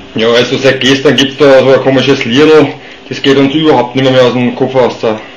Ja, also seit gestern gibt's da so ein komisches Liedl, das geht uns überhaupt nicht mehr aus dem Kopf raus.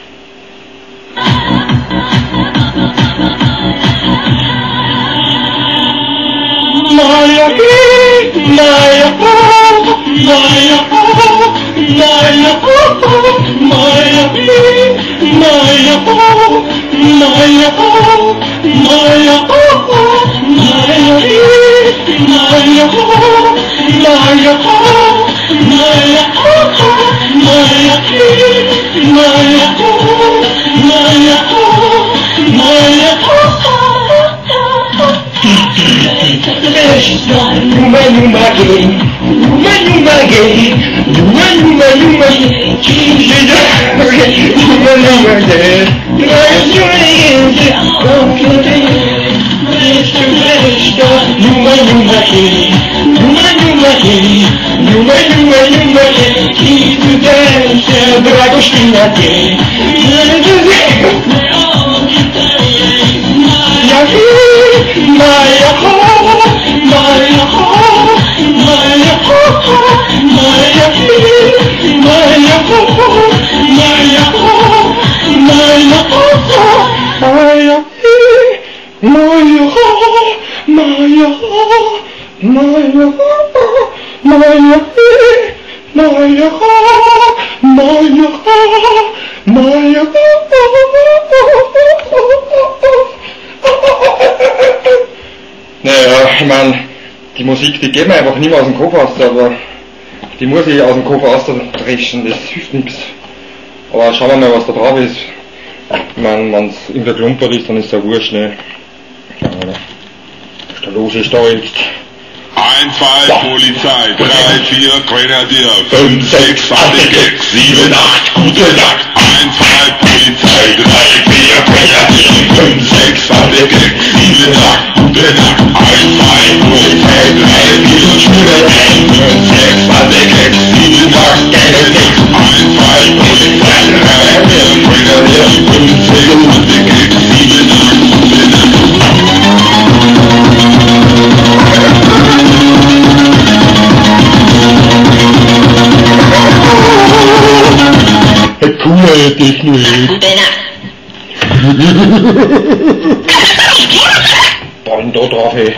Naja, ich meine, die Musik, die geht mir einfach nicht mehr aus dem Kopf raus, aber die muss ich aus dem Kopf rausdreschen, das hilft nichts. Aber schauen wir mal, was da drauf ist. Ich meine, wenn es in der Klumpert ist, dann ist es ja wurscht, ne? Schauen wir mal. Was da los ist da jetzt? Einfall, Polizei, 3, 4, Grenadier, 5, 6, Fahrtgeld, 7, 8, gute Nacht. Einfall, Polizei, 3, 4, Grenadier, 5, 6, Fahrtgeld, 7, 8, gute Nacht. Einfall, Polizei, 3, 4, Grenadier, 5, 6, Fahrtgeld, 7, 8, gute Nacht. Einfall, Polizei, 3, 4, Grenadier, 5, 6, Fahrtgeld, 7, 8, gute Nacht. Coole Techno. Boah, da drauf, ey.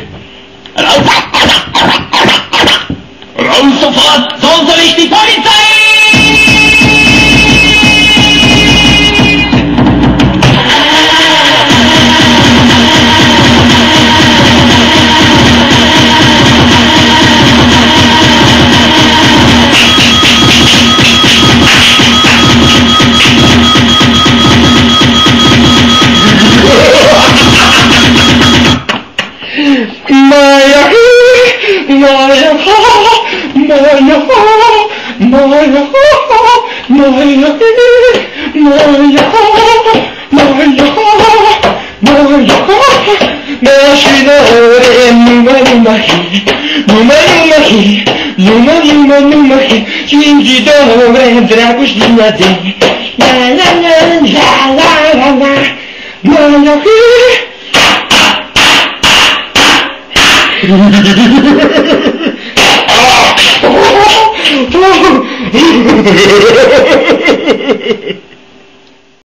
Raus sofort! So und so richtig Polizei! Dragostea, la la la la la la la la.